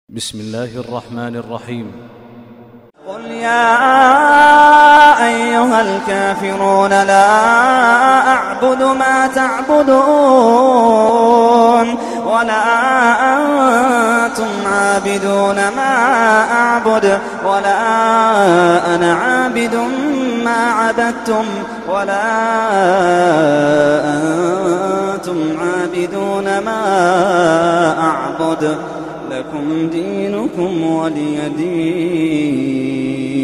بسم الله الرحمن الرحيم. قل يا أيها الكافرون لا أعبد ما تعبدون ولا أنتم عابدون ما أعبد ولا أنا عابد ما عبدتم ولا أنتم عابدون ما أعبد لكم دينكم ولي دين.